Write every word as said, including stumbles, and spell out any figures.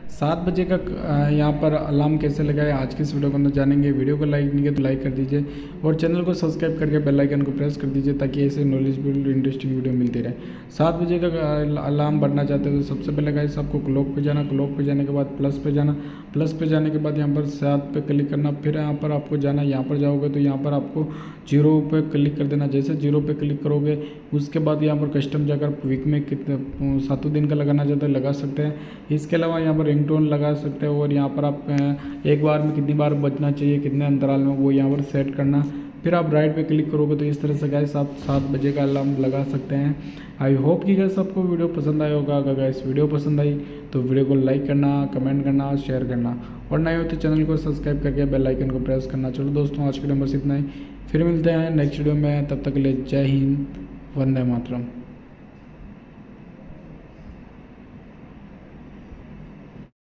सात बजे का यहाँ पर अलार्म कैसे लगाए आज की इस वीडियो के अंदर जानेंगे। वीडियो को लाइक नहीं किया तो लाइक कर दीजिए और चैनल को सब्सक्राइब करके बेल आइकन को प्रेस कर दीजिए ताकि ऐसे नॉलेजफुल इंटरेस्टिंग वीडियो मिलती रहे। सात बजे का अलार्म बढ़ना चाहते हैं तो सबसे पहले गाइस आपको क्लॉक पे जाना, क्लॉक पे जाने के बाद प्लस पे जाना, प्लस पे जाने के बाद यहाँ पर सात पे क्लिक करना, फिर यहाँ पर आपको जाना, यहाँ पर जाओगे तो यहाँ पर आपको जीरो पे क्लिक कर देना। जैसे जीरो पे क्लिक करोगे उसके बाद यहाँ पर कस्टम जाकर वीक में कितने सातों दिन का लगाना चाहते हैं लगा सकते हैं। इसके अलावा यहाँ पर रिंगटोन लगा सकते हैं और यहाँ पर आप एक बार में कितनी बार बजना चाहिए, कितने अंतराल में, वो यहाँ पर सेट करना। फिर आप राइट पे क्लिक करोगे तो इस तरह से गाइस आप सात बजे का अलार्म लगा सकते हैं। आई होप कि गाइस आपको वीडियो पसंद आया होगा। अगर गाइस वीडियो पसंद आई तो वीडियो को लाइक करना, कमेंट करना, शेयर करना और नए हो तो चैनल को सब्सक्राइब करके बेल आइकन को प्रेस करना। चलो दोस्तों, आज के लिए बस इतना ही, फिर मिलते हैं नेक्स्ट वीडियो में। तब तक के लिए जय हिंद, वंदे मातरम।